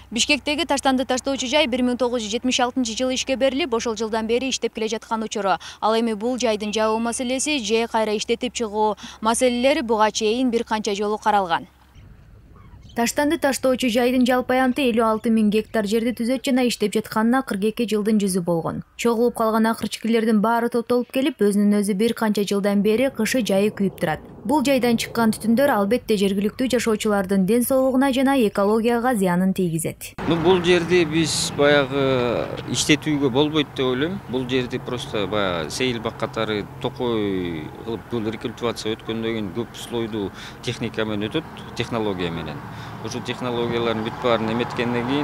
Бишкектеги таштанды таштоочу жай 1976 ишке берилип, ошол жылдан бери иштеп келе жаткан учуру. Ал эми бул жайдын жабуу маселеси же кайра иштетип чыгуу маселелери буга чейин бир канча жолу каралган. Таштанды таштоочу жайдын жалпы аянты 56 000 гектар жерди түзөт жана иштеп жатканына 42 жылдын жүзү болгон. Чогулуп калган акырчыкилердин баары топтолуп келип, өзүнүн өзү бир канча жылдан бери кышы жайы күйүп турат. Бул жайдан чыккан түтүндөр албетте жергиликтүү жашоочулардын ден соолугуна жана экологияга зыянын тийгизет. Бул жерди биз баягы иштетүүгө болбойт деп ойлойм. Бул жерди просто баягы сейил бак катары токой кылып бул рекультивация өткөндөн кийин көп слойдуу техника менен өтөт, технология менен. Ошол технологиялардын бүт баарын эметкенден кийин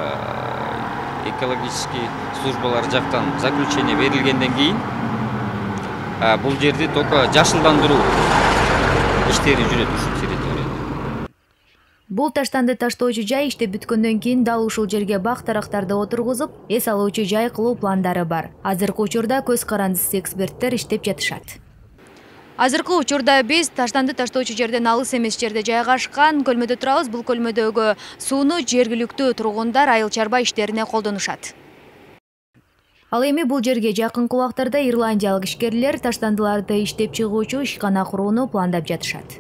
экологический службалар жактан заключение берилгенден кийин бул жерди только жашылдандыруу иштери жүрөт ушул территорияда. Бул таштанды таштоочу жай иштеп бүткөндөн кийин дал ушул жерге бак дарактарды отургузуп, эс алуучу жай кылуу пландары бар. Азыркы учурда көз карандысыз эксперттер иштеп жатышат. Азыркы учурда биз таштанды таштоочу жерден алыс эмес жерде жайгашкан көлмөдө турабыз. Бул көлмөдөгү сууну жергиликтүү тургундар айыл чарба иштерине колдонушат. Ал эми бул жерге жакынкы убактарда ирландиялык ишкерлер таштандыларды иштеп чыгуучу ишкана курууну пландап жатышат.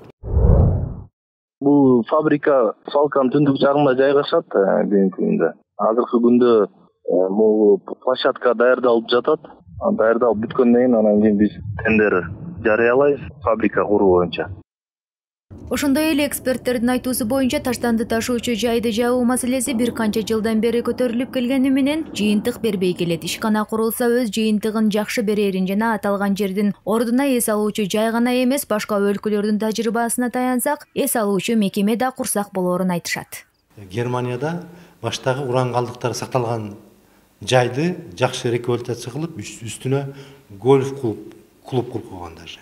Бул фабрика Салкан түндүк жагында жайгашат бүгүнкү күндө. Азыркы күндө могу площадка даярдалып жатат. Даярдалып бүткөндөн кийин анан кийин биз тендер жарыялайбыз фабрика куруу боюнча. Ошондой эле эксперттердин айтуусу боюнча таштанды ташуучу жайды жабуу маселеси бир канча жылдан бери көтөрүлүп келгени менен жыйынтык бербей келет. Ишкана курулса өз жыйынтыгын жакшы берерин жана аталган жердин ордуна эс алуучу жай гана эмес, башка өлкөлөрдүн тажрыйбасына таянсак, эс алуучу мекеме да курсак болоорун айтышат. Германияда баштагы уран калдыктары сакталган жайды жакшы рекультивация кылып, үстүнө гольф клуб куруп койгон даже.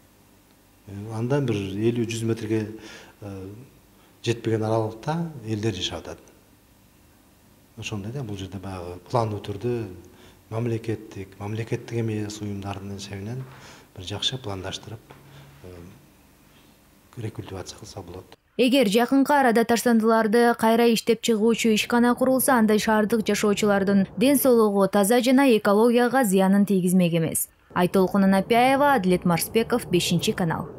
Андан бир 50-100 метрге жетпеген аралыкта элдер жашап атат. Ошондой да бул жерде баягы пландуу түрдө мамлекеттик эмес уюмдардын эсебинен бир жакшы пландаштырып рекультивация кылса болот. Эгер жакынкы арада таштандыларды кайра иштеп чыгуучу ишкана курулса, анда шаардык жашоочулардын ден соолугу таза жана экологияга зыянын тийгизмек эмес. Айтолкун Анапяева, Адлет Марспеков, 5 канал.